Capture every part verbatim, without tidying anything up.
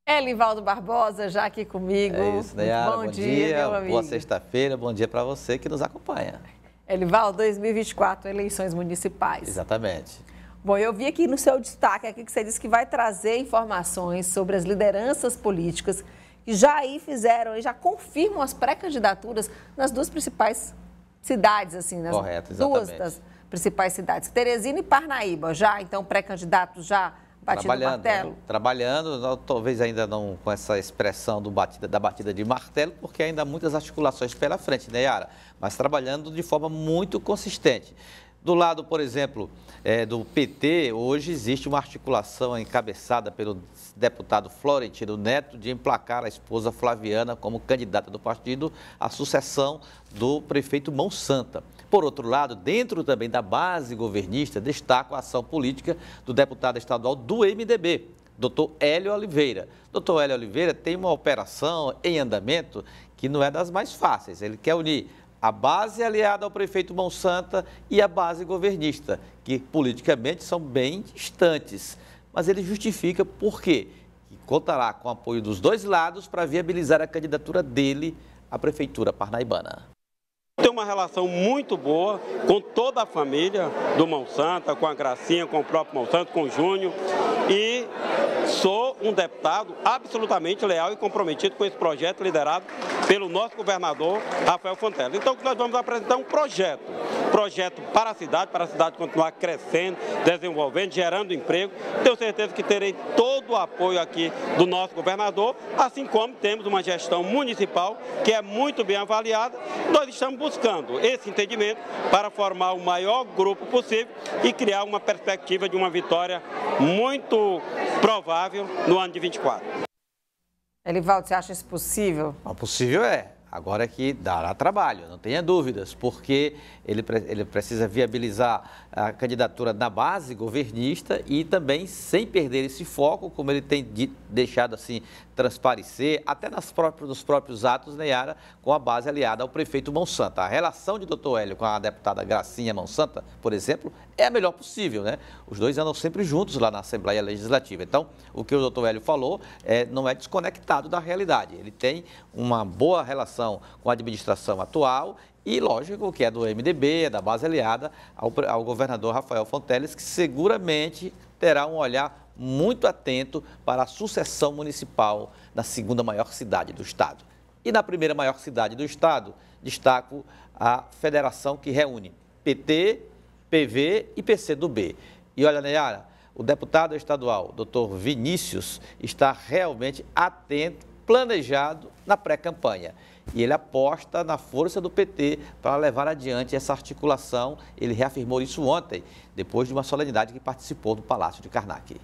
Elivaldo Barbosa, já aqui comigo. É isso, Nayara, bom, bom dia, dia, meu amigo. boa sexta-feira, bom dia para você que nos acompanha. Elivaldo, dois mil e vinte e quatro, eleições municipais. Exatamente. Bom, eu vi aqui no seu destaque aqui que você disse que vai trazer informações sobre as lideranças políticas que já aí fizeram e já confirmam as pré-candidaturas nas duas principais cidades, assim, nas Correto, duas exatamente. das principais cidades, Teresina e Parnaíba. Já, então, pré-candidatos já batido o martelo? Né? Trabalhando, não, talvez ainda não com essa expressão do batida, da batida de martelo, porque ainda há muitas articulações pela frente, né, Yara? Mas trabalhando de forma muito consistente. Do lado, por exemplo, é, do P T, hoje existe uma articulação encabeçada pelo deputado Florentino Neto de emplacar a esposa Flaviana como candidata do partido à sucessão do prefeito Mão Santa. Por outro lado, dentro também da base governista, destaco a ação política do deputado estadual do M D B, doutor Hélio Oliveira. doutor Hélio Oliveira tem uma operação em andamento que não é das mais fáceis. Ele quer unir a base aliada ao prefeito Mão Santa e a base governista, que politicamente são bem distantes. Mas ele justifica por quê? Que contará com o apoio dos dois lados para viabilizar a candidatura dele à prefeitura parnaibana. Tem uma relação muito boa com toda a família do Mão Santa, com a Gracinha, com o próprio Mão Santa, com o Júnior, e sou um deputado absolutamente leal e comprometido com esse projeto liderado pelo nosso governador Rafael Fonteles. Então, o que nós vamos apresentar é um projeto, projeto para a cidade, para a cidade continuar crescendo, desenvolvendo, gerando emprego. Tenho certeza que terei todo o apoio aqui do nosso governador, assim como temos uma gestão municipal que é muito bem avaliada. Nós estamos buscando esse entendimento para formar o maior grupo possível e criar uma perspectiva de uma vitória muito provável no ano de vinte e quatro. Elivaldo, você acha isso possível? O possível é. Agora é que dará trabalho, não tenha dúvidas, porque ele, ele precisa viabilizar a candidatura na base governista e também sem perder esse foco, como ele tem de, deixado assim transparecer, até nas próprios, nos próprios atos, Nayara, com a base aliada ao prefeito Mão Santa. A relação de doutor Hélio com a deputada Gracinha Mão Santa, por exemplo, é a melhor possível, né? Os dois andam sempre juntos lá na Assembleia Legislativa. Então, o que o doutor Hélio falou é, não é desconectado da realidade. Ele tem uma boa relação com a administração atual e, lógico, que é do M D B, é da base aliada ao, ao governador Rafael Fonteles, que seguramente terá um olhar muito atento para a sucessão municipal na segunda maior cidade do estado. E na primeira maior cidade do estado, destaco a federação que reúne P T, P V e P C do B. E olha, Nayara, o deputado estadual, doutor Vinícius, está realmente atento, planejado na pré-campanha. E ele aposta na força do P T para levar adiante essa articulação. Ele reafirmou isso ontem, depois de uma solenidade que participou do Palácio de Karnak.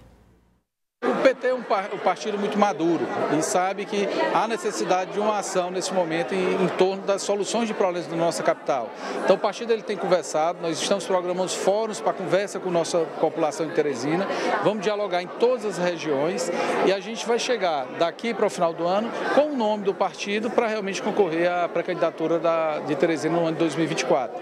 O P T é um partido muito maduro e sabe que há necessidade de uma ação nesse momento em, em torno das soluções de problemas da nossa capital. Então o partido ele tem conversado, nós estamos programando fóruns para conversa com a nossa população de Teresina, vamos dialogar em todas as regiões e a gente vai chegar daqui para o final do ano com o nome do partido para realmente concorrer à pré-candidatura da, de Teresina no ano de dois mil e vinte e quatro.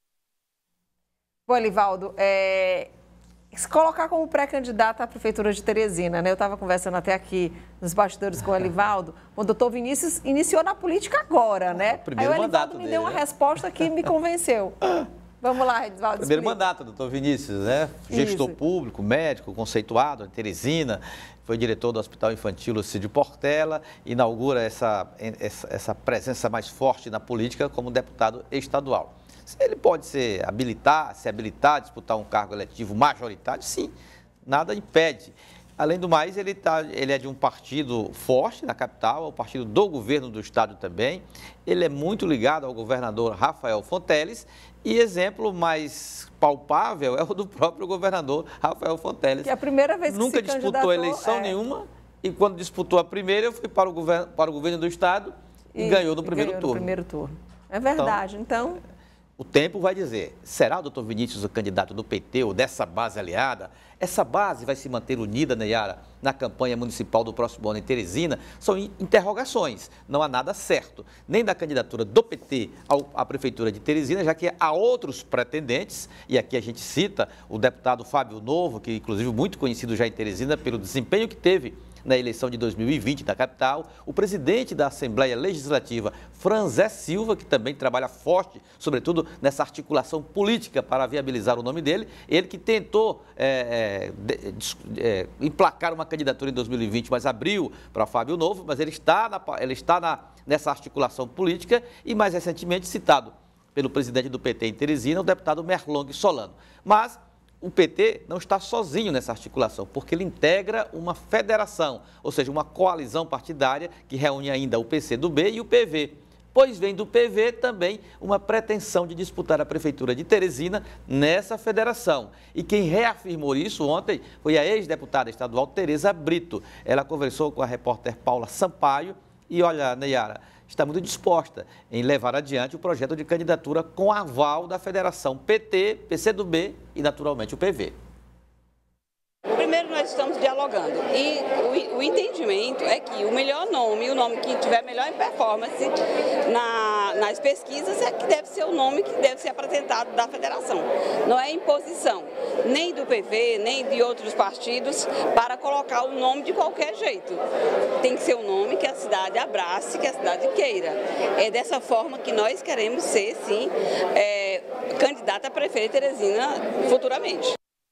Bom, Elivaldo, é... se colocar como pré-candidato à Prefeitura de Teresina, né? Eu estava conversando até aqui nos bastidores com o Elivaldo. O doutor Vinícius iniciou na política agora, né? É, primeiro Aí o Elivaldo me dele, deu uma né? resposta que me convenceu. Vamos lá, Elivaldo. Primeiro explica. mandato, doutor Vinícius, né? Gestor Isso. público, médico, conceituado em Teresina, foi diretor do Hospital Infantil Lucídio Portela, inaugura essa, essa, essa presença mais forte na política como deputado estadual. Ele pode ser habilitar, se habilitar a disputar um cargo eletivo majoritário, sim, nada impede. Além do mais, ele, tá, ele é de um partido forte na capital, o partido do governo do estado também. Ele é muito ligado ao governador Rafael Fonteles e exemplo mais palpável é o do próprio governador Rafael Fonteles. Que é a primeira vez que Nunca se disputou candidatou, eleição é... nenhuma e quando disputou a primeira, eu fui para o governo, para o governo do estado e, e ganhou no primeiro ganhou turno. No primeiro turno. É verdade, então... então... O tempo vai dizer, será o doutor Vinícius o candidato do P T ou dessa base aliada? Essa base vai se manter unida, Nayara, na campanha municipal do próximo ano em Teresina? São interrogações, não há nada certo, nem da candidatura do P T ao, à Prefeitura de Teresina, já que há outros pretendentes, e aqui a gente cita o deputado Fábio Novo, que inclusive muito conhecido já em Teresina pelo desempenho que teve na eleição de dois mil e vinte da capital, o presidente da Assembleia Legislativa, Franzé Silva, que também trabalha forte, sobretudo nessa articulação política para viabilizar o nome dele, ele que tentou é, é, é, emplacar uma candidatura em dois mil e vinte, mas abriu para Fábio Novo, mas ele está, na, ele está na, nessa articulação política e mais recentemente citado pelo presidente do P T em Teresina, o deputado Merlong Solano. Mas o P T não está sozinho nessa articulação, porque ele integra uma federação, ou seja, uma coalizão partidária que reúne ainda o P C do B e o P V. Pois vem do P V também uma pretensão de disputar a Prefeitura de Teresina nessa federação. E quem reafirmou isso ontem foi a ex-deputada estadual Tereza Brito. Ela conversou com a repórter Paula Sampaio e, olha, Neyara, está muito disposta em levar adiante o projeto de candidatura com aval da federação P T, P C do B e, naturalmente, o P V. Primeiro, nós estamos dialogando e o, o entendimento é que o melhor nome, o nome que tiver melhor performance na, nas pesquisas é que deve ser o nome que deve ser apresentado da federação. Não é imposição nem do P V, nem de outros partidos para colocar o nome de qualquer jeito. Tem que ser um nome que a cidade abrace, que a cidade queira. É dessa forma que nós queremos ser, sim, é, candidata a prefeito de Teresina futuramente.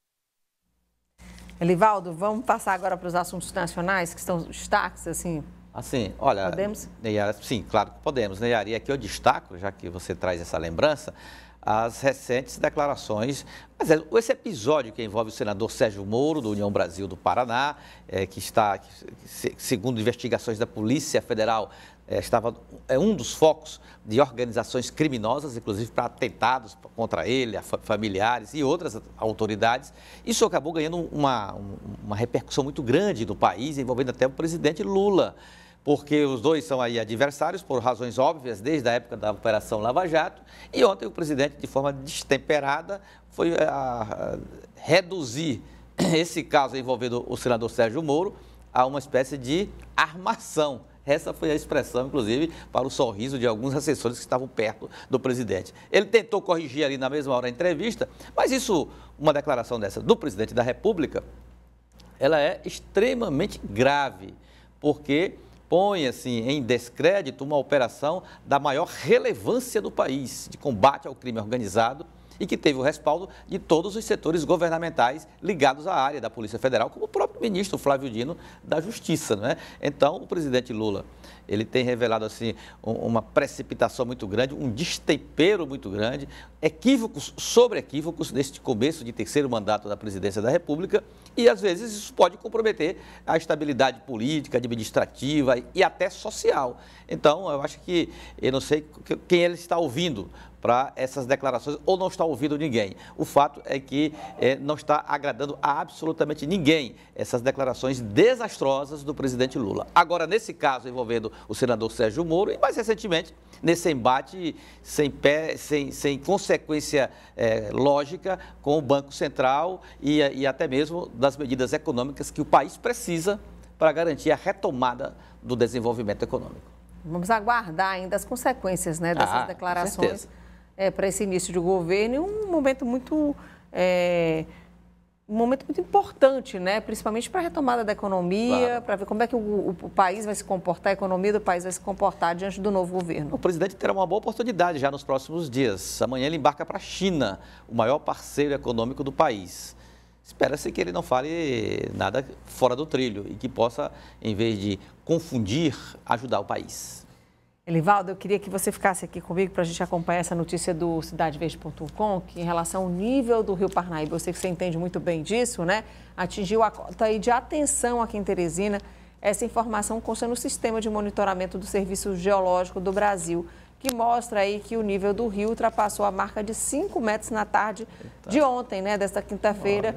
Elivaldo, vamos passar agora para os assuntos nacionais, que estão destaques, assim? Assim, olha... Podemos? Neyara, sim, claro que podemos, Neyara. E aqui eu destaco, já que você traz essa lembrança, as recentes declarações, mas esse episódio que envolve o senador Sérgio Moro, do União Brasil do Paraná, é, que está, que, segundo investigações da Polícia Federal, é, estava é um dos focos de organizações criminosas, inclusive para atentados contra ele, familiares e outras autoridades. Isso acabou ganhando uma, uma repercussão muito grande no país, envolvendo até o presidente Lula, porque os dois são aí adversários por razões óbvias desde a época da Operação Lava Jato, e ontem o presidente, de forma destemperada, foi a, a reduzir esse caso envolvendo o senador Sérgio Moro a uma espécie de armação. Essa foi a expressão, inclusive, para o sorriso de alguns assessores que estavam perto do presidente. Ele tentou corrigir ali na mesma hora a entrevista, mas isso, uma declaração dessa do presidente da República, ela é extremamente grave, porque põe assim, em descrédito uma operação da maior relevância do país, de combate ao crime organizado, e que teve o respaldo de todos os setores governamentais ligados à área da Polícia Federal, como o próprio ministro Flávio Dino da Justiça, não é? Então, o presidente Lula, ele tem revelado assim uma precipitação muito grande, um destempero muito grande, equívocos sobre equívocos neste começo de terceiro mandato da presidência da República, e às vezes isso pode comprometer a estabilidade política, administrativa e até social. Então, eu acho que, eu não sei quem ele está ouvindo para essas declarações, ou não está ouvindo ninguém. O fato é que eh, não está agradando a absolutamente ninguém essas declarações desastrosas do presidente Lula. Agora, nesse caso envolvendo o senador Sérgio Moro, e mais recentemente, nesse embate sem, pé, sem, sem consequência eh, lógica com o Banco Central e, e até mesmo das medidas econômicas que o país precisa para garantir a retomada do desenvolvimento econômico. Vamos aguardar ainda as consequências, né, dessas ah, declarações é, para esse início de governo, e um momento muito, é, um momento muito importante, né, principalmente para a retomada da economia, claro, para ver como é que o, o, o país vai se comportar, a economia do país vai se comportar diante do novo governo. O presidente terá uma boa oportunidade já nos próximos dias. Amanhã ele embarca para a China, o maior parceiro econômico do país. Espera-se que ele não fale nada fora do trilho e que possa, em vez de confundir, ajudar o país. Elivaldo, eu queria que você ficasse aqui comigo para a gente acompanhar essa notícia do cidade verde ponto com, que em relação ao nível do Rio Parnaíba, eu sei que você entende muito bem disso, né? Atingiu a cota aí de atenção aqui em Teresina. Essa informação consta no sistema de monitoramento do Serviço Geológico do Brasil, que mostra aí que o nível do rio ultrapassou a marca de cinco metros na tarde Eita. de ontem, né, desta quinta-feira.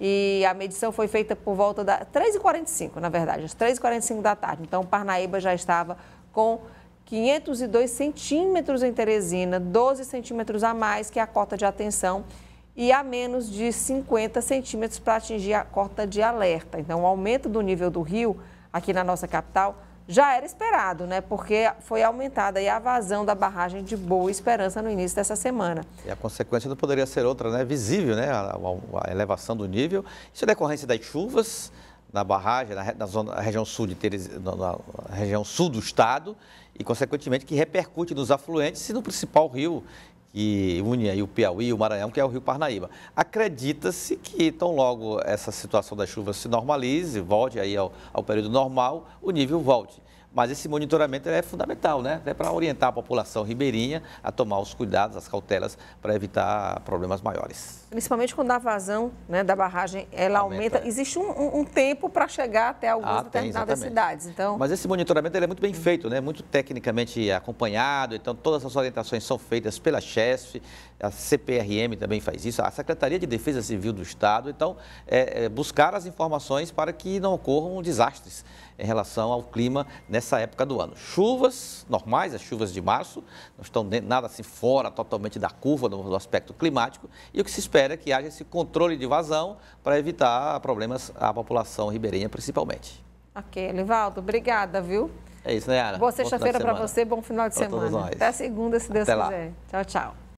E a medição foi feita por volta das três e quarenta e cinco, na verdade, às três e quarenta e cinco da tarde. Então, Parnaíba já estava com quinhentos e dois centímetros em Teresina, doze centímetros a mais que a cota de atenção e a menos de cinquenta centímetros para atingir a cota de alerta. Então, o aumento do nível do rio aqui na nossa capital já era esperado, né? Porque foi aumentada aí a vazão da barragem de Boa Esperança no início dessa semana. E a consequência não poderia ser outra, né? Visível, né? A, a, a elevação do nível. Isso é decorrência das chuvas, na barragem, na, na, zona, na região sul de Teresina, na, na região sul do estado e, consequentemente, que repercute nos afluentes e no principal rio que une aí o Piauí e o Maranhão, que é o Rio Parnaíba. Acredita-se que, tão logo essa situação das chuvas se normalize, volte aí ao, ao período normal, o nível volte. Mas esse monitoramento é fundamental, né? Até para orientar a população ribeirinha a tomar os cuidados, as cautelas para evitar problemas maiores. Principalmente quando a vazão, né, da barragem ela aumenta. aumenta. Existe um, um, um tempo para chegar até algumas ah, determinadas tem, cidades. Então... Mas esse monitoramento ele é muito bem feito, né? Muito tecnicamente acompanhado. Então, todas as orientações são feitas pela Chesf, a C P R M também faz isso, a Secretaria de Defesa Civil do Estado. Então, é, é buscar as informações para que não ocorram desastres em relação ao clima nessa época do ano. Chuvas normais, as chuvas de março, não estão nada assim fora totalmente da curva do, do aspecto climático, e o que se espera é que haja esse controle de vazão para evitar problemas à população ribeirinha principalmente. Ok, Elivaldo, obrigada, viu? É isso, né, Ana? Boa sexta-feira para você, bom final de pra semana. Até segunda, se Deus Até quiser. Lá. Tchau, tchau.